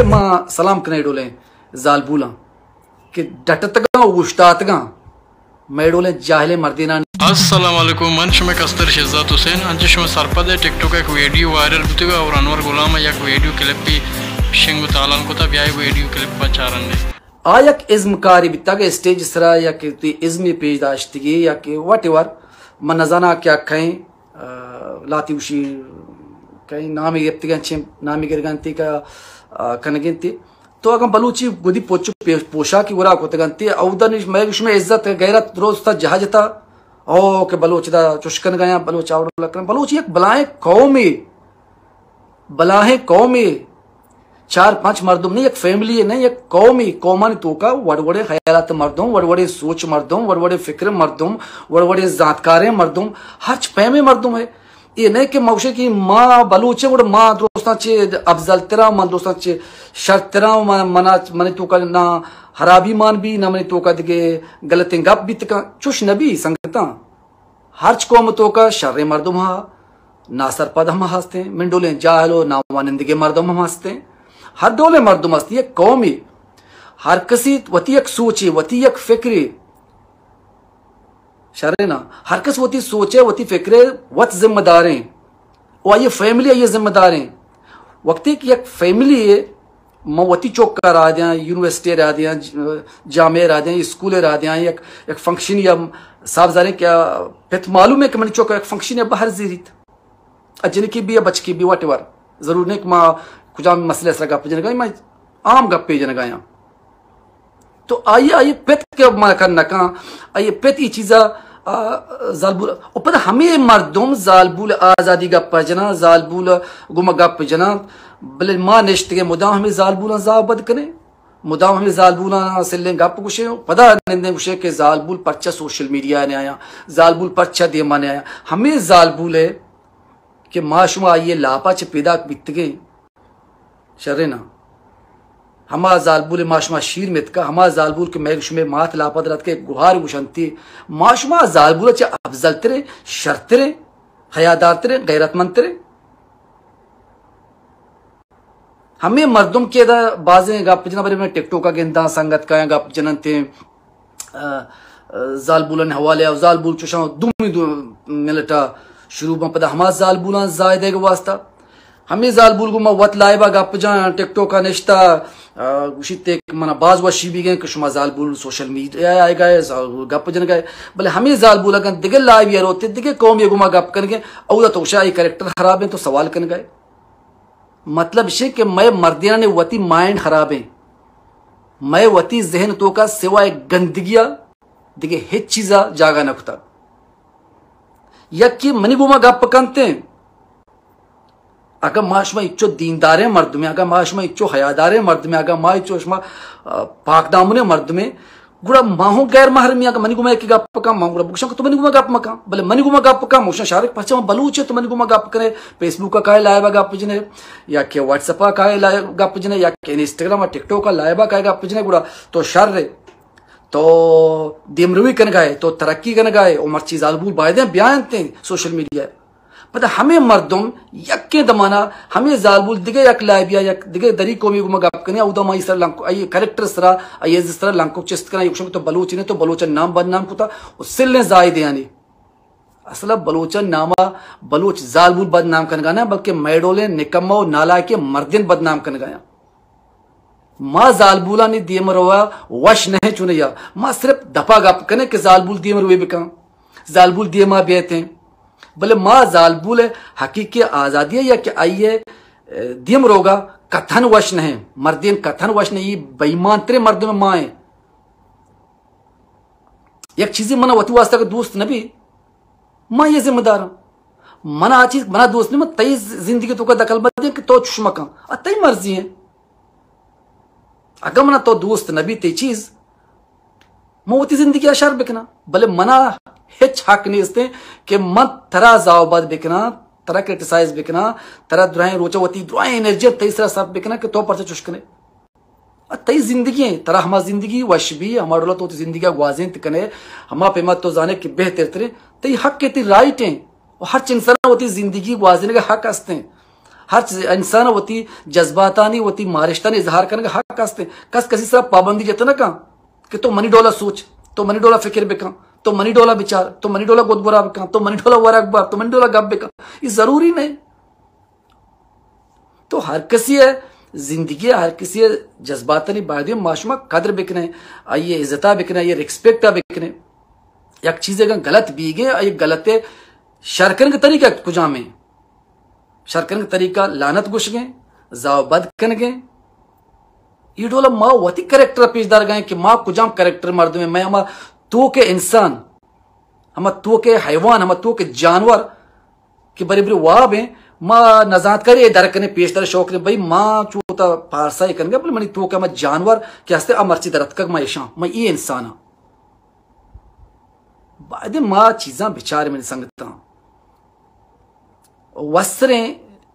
माँ सलाम कने डोले जाल बुला कि डटतगा उश्तातगा मैं डोले जाहले मर्दिना। अस्सलाम वालेकुम मंच में कस्तर शहजाद हुसैन अंजिश में सरपद है टिकटॉक एक वीडियो वायरल बुतेगा और अनवर गुलाम एक वीडियो क्लिप भी शिंगु तालन को तब याई वीडियो क्लिप बचारन ने आयक इज्म कारी बितागे स्टेज सरा या कि इज्मी पेज दाश्तगी या कि व्हाटएवर मन नजाना क्या कहीं लाती उशी कहीं नामी गिफ्तिगन छिम नामी गिरगंती का कनगिंती तो अगर बलूची गुदी पोचु पोशा की वरा को तगंती औदन मैं उसमें इज्जत गैरत रोज था जहाजता ओ के बलोच दा चुशकन गया बलोच आवड़ लकन बलोच एक बलाहे कौमी 4-5 मर्दों नहीं एक फैमिली है नहीं एक कौमी कौमन तो का वड़वड़े ख्यालात मर्दों वड़वड़े सोच मर्दों वड़वड़े फिक्र मर्दों वड़वड़े जातकारे मर्दों हर पैमे मर्दों है ये नहीं कि मौशे की माँ बलूचे वड़ माँ दोस्ता चे अफजल तेरा मन दोस्ता चे शर्त तेरा मना मने तो का ना हराबी मान भी ना मने तो का दिगे गलत गप भी तक चुश नबी संगता हर कौम तो का शर्रे मर्दों हा नासर पद हम हंसते हैं मिंडोले जाहलो ना वानिंदगे मर्दों हम हंसते हैं हर डोले मर्दों हंसती है कौमी हर कसी वती एक सोची वती एक फिक्री शर्रे ना हर कस वती सोचे वती फिक्रे वत जिम्मेदारें और ये फैमिली है ये जिम्मेदारें वक्ती की एक फैमिली है वती चौक का रहा दिया यूनिवर्सिटी रहा दिया जामे रहा दिया स्कूल रहा दिया एक फंक्शन या साफ जाने क्या फिर मालूम है कि मैंने चौक एक फंक्शन है बाहर जीरित जिनकी भी है बच की भी वट जरूर नहीं कि माँ कुछ मसले ऐसा गप जन गई मैं आम गप्पे जन गया तो आइए पेत के करना कहा आइए पेत ये चीज़ा जालबुल ऊपर हमें मर्दों जालबुल आज़ादी गप जना जालबुल गुम गप जना बले माँ नेश्त के मुदाम हमें जालबुल जाबद करें मुदाम हमें जालबुल सिले गप कुछ पता निंदे कुछ के जालबुल पर्चा सोशल मीडिया ने आया जालबुल पर्चा दे माने आया हमें जालबुल है कि माशुमा आइए लापा च पैदा बीत गए शर्रे ना हमा जालबुल माशुमा शीर में का हमा जालबुल के मैगश में माथ लापत रत के गुहार गुशंती माशुमा जालबुल च अफजल तेरे शर्त तेरे हयादार तेरे गैरतमंद तेरे हमें मर्दों के दा बाजे गप जना बरे में टिकटॉक का गेंदा संगत का गप जनते जालबुल ने हवाले जालबुल चुशा दुमी मिलटा शुरू में पता हमा जालबुल जायदे के वास्ता हमें जालबुल को वत लाइबा गप जा टिकटॉक का निश्ता उशीते मना बाज वशी भी गए कुछ जालबुल सोशल मीडिया आए गए गप जन गए भले हमें जालबुल अगर दिगे लाइव यार होते दिगे कौम ये गुमा गप कर गए औदा तो शाही कैरेक्टर खराब है तो सवाल कर गए मतलब इसे कि मैं मर्दिया ने वती माइंड खराब है मैं वती जहन तो का सिवाय गंदगिया दिगे हिच चीजा जागा नखता यकी मनी गुमा गप कंते अगर माशमा इच्चो दीनदारे मर्द में अगर माशमा इच्चो हयादारे मर्द में अगर माँ इच्चो पाकदामुने मर्द में गुड़ा माहो गैर महरमी अगर मनी गुमा की गप का माँ गुड़ा बुक्शा तो मनी गुमा गप मका भले मनी गुमा गप का मोशन शारिक पचा बलूच तो मनी गुमा गप करे फेसबुक का काय लाएबा गप जने या के व्हाट्सएप का काय लाए गप जने या के इंस्टाग्राम और टिकटॉक का लाएबा काय गप जने गुड़ा तो शर तो दिमरुई कन गए तो तरक्की कन गए उमर चीज आलबुल बायदे बयान थे सोशल मीडिया पता हमें मर्दों यक्के दमाना हमें जालबुल दिगे यक लाइबिया यक दिगे दरी कोमी गुमा गप कने उदमा इस तरह लंको ये कैरेक्टर सरा ये जिस तरह लंको चेस्ट कना युक्षम तो बलूच ने तो बलूचन नाम बदनाम कुता उसिल ने जायद यानी असल बलूचन नामा बलूच जालबुल बदनाम कन गाना बल्कि मैडोले निकम्मा और नाला के मर्दिन बदनाम कन गया माँ जालबुला ने दिए मरवा वश नहीं चुनया माँ सिर्फ दफा गप कने के जालबुल दिए मरवे बिका जालबुल दिए माँ बेते भले माँ जालबुल हकीकी आजादी है या कि आइए दियम रोगा कथन वश नहीं मर्दिन कथन वश नहीं ये बेईमान तेरे मर्द में माँ है एक चीजें मना वती वास्ता का दोस्त नबी माँ ये जिम्मेदार मना आ चीज मना दोस्त नहीं तई जिंदगी तो का दखल बदे कि तो चुष्मका तई मर्जी है अगर मना तो दोस्त नबी ते चीज मोती जिंदगी अशार बिकना भले मना हिच हक नहीं इसते कि मत तरा जाओबाद बिकना तरा क्रिटिसाइज बिकना तरा दुराएं रोचवती दुराएं एनर्जी तीसरा सब बिकना कि तो पर से चुष्कने तई जिंदगी है तरा हमा जिंदगी वश भी हमारा तो जिंदगी ग्वाजें तिकने हमा पे मत तो जाने कि बेहतर तरे तई हक के ती राइट है और हर इंसान होती जिंदगी ग्वाजने के हक हंसते हैं हर चीज इंसान होती जज्बातानी होती मारिश्तानी इजहार करने का हक हस्ते कस कसी तरह पाबंदी जते ना का कि तो मनी डोला सोच तो मनी डोला फिक्र बेका तो मनी डोला विचार तो मनी डोला गोदबुरा बेका तो मनी डोला वरा अकबर तो मनी डोला गप बेका ये जरूरी नहीं। तो हर किसी है जिंदगी हर किसी जज्बातनी बायदे माशमा कदर बिकने ये इज्जता बिकने ये रिस्पेक्टा बिकने एक चीजें गलत बीगे ये गलत शरकन के तरीका कुजा में शरकन के तरीका लानत गुश गए जावबद कन गए ये डोला माँ वती करेक्टर पेशदार गए कि माँ कुजाम करेक्टर मर्द में मैं हमारा तो के इंसान हम तो के हैवान हम तो के जानवर कि बड़ी बड़ी वाब है माँ नजात करे दरकने पेशदार शौक ने भाई माँ चूता पारसा ही करेंगे मनी तो के मैं जानवर क्या हस्ते अमरची दरत का मैं ईशा मैं ये इंसान बाद माँ चीजा बिचारे मेरी संगता वस्त्रें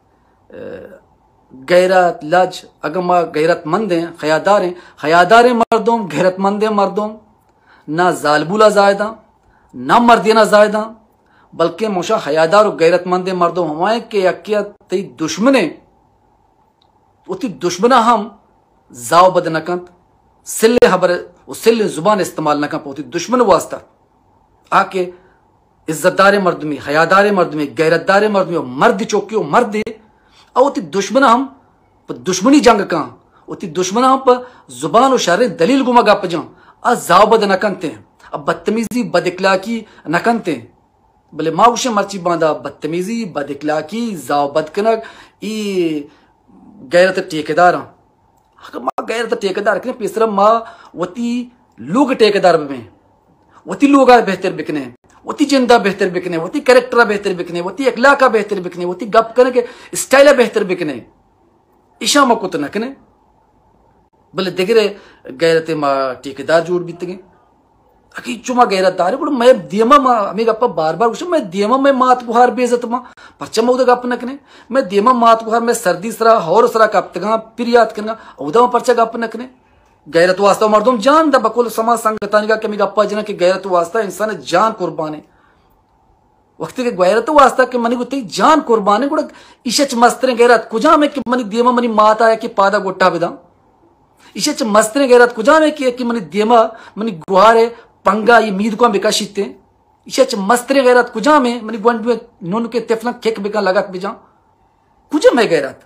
गैरत लज अगर माँ गैरतमंद हैं खयादार मर्दों गैरतमंद मर्दों ना जालबुला जायदा ना मर्दिना जायदा बल्कि मोशा हयादार और गैरतमंद मर्दों हमारे के अकिया तई दुश्मने उती दुश्मना हम जाव बद नकंत सिल्ले हबर सिल्ले जुबान इस्तेमाल नकं पोती दुश्मन वास्ता आके इज्जतदार मर्द में हयादार मर्द में गैरतदार मर्द में मर्द चौकियो मर्द और दुश्मन हम दुश्मनी जंग का उती दुश्मन हम पर जुबान और शारे दलील गुमा गा पजा अजावबद नकनते अब बदतमीजी बदइखलाकी नकनते भले माँ उसे मर्ची बांधा बदतमीजी बदइखलाकी जावबद कनक ई गैरत ठेकेदार माँ गैरत ठेकेदार कने पेसरा माँ वती लोग ठेकेदार में वती लोग बेहतर बिकने वती जिंदा बेहतर बिकने वती कैरेक्टर बेहतर बिकने वती अखलाका बेहतर बिकने वती गप करने के स्टाइल बेहतर बिकने ईशा मकुत नकने भले देख रहे गैरते माँ ठेकेदार जोड़ बीत गए अकी चुमा गैरतदार है मैं दियमा माँ हमें गप्पा बार बार उसे मैं दियमा मैं मात बुहार बेजत माँ परचम उदा गप नकने मैं दियमा मात बुहार मैं सर्दी सरा हौर सरा कप तगा फिर याद करना उदा परचा गप नकने गैरत वास्ता मर्दों जान दा बकुल समाज संगतानी का कमी गप्पा जना कि गैरत वास्ता इंसान जान कुर्बान है वक्त के गैरत वास्ता के मनी गुत्ती जान कुर्बान है गुड़ा इशच मस्तरे गैरत कुजा में कि मनी दियमा मनी मात आया कि पादा गोट्टा बिदा इशच मस्तरे गैरत कुजा में कि मनी दियमा मनी गुहारे पंगा ये मीद को बिका शीते इशच मस्तरे गैरत कुजा में मनी गुंड नोन के तेफला केक बिका लगा बिजा कुजा मैं गैरत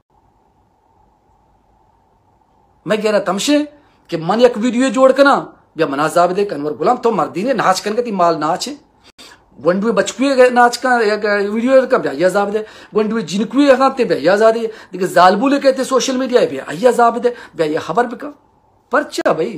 मैं कह रहा तमशे कि मन एक वीडियो जोड़ के ना या मना जाबदे कन्वर गुलाम तो मर्दी ने नाच करके ती माल नाच है वंडुए बचकुए नाच का वीडियो का भैया जाबदे वंडुए जिनकुए खाते भैया जादे देखिए जालबुले कहते सोशल मीडिया पे भैया जाबदे भैया खबर बिका परचा भाई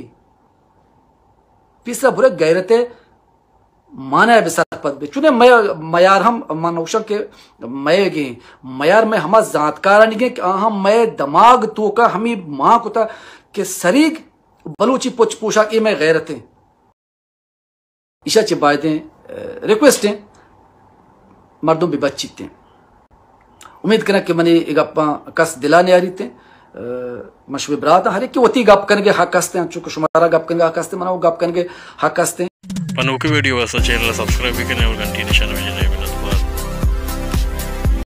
पिसरा बुरे गैरते माना है बिसार पद बे चुने मयार हम मनोशा के मय गे मयार में हम जातकार नहीं कि हम मय दिमाग तो का हमी माँ को था कि सरीग बलूची पुछ पोशाक ये मैं गैरते ईशा चिबायते रिक्वेस्ट हैं मर्दों भी बच्चीते उम्मीद करना कि मैंने एक अपना कस दिलाने आ रही थे मशहूर बरात हर एक की वती गप करके हक हस्ते हैं चूंकि शुमारा गप करके हक हस्ते मना वो गप करके हक हस्ते पनों की वीडियो वाला चैनल सब्सक्राइब भी करने और घंटी निशान भी